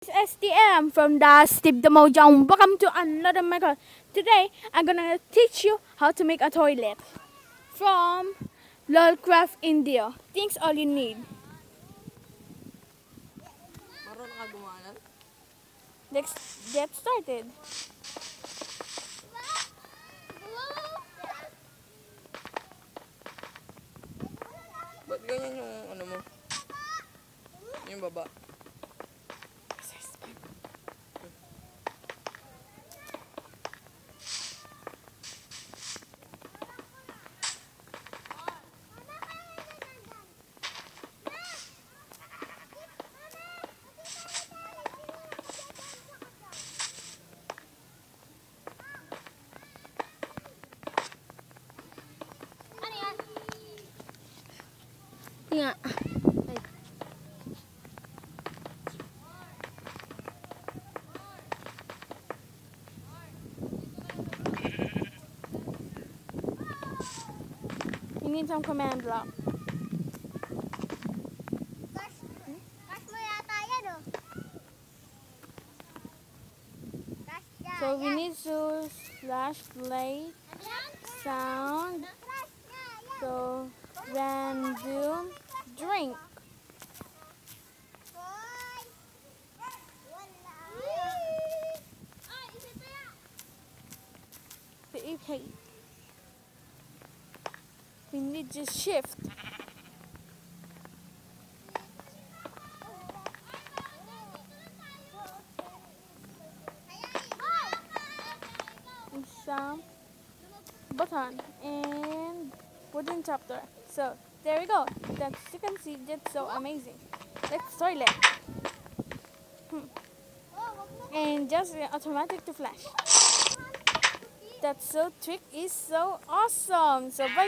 STM from the Steve the Mojang. Welcome to another micro. Today I'm gonna teach you how to make a toilet from Lolcraftindo. Things all you need. Let's get started. Ba't ganyan yung ano mo? Yung baba. Nga. You need some command block. So we need to slash play sound. So random drink. Okay. We need to shift. And some button and wooden chapter. So there we go. That's, you can see, that's so amazing. Let's toilet. And just automatic to flash. That so trick is so awesome. So bye.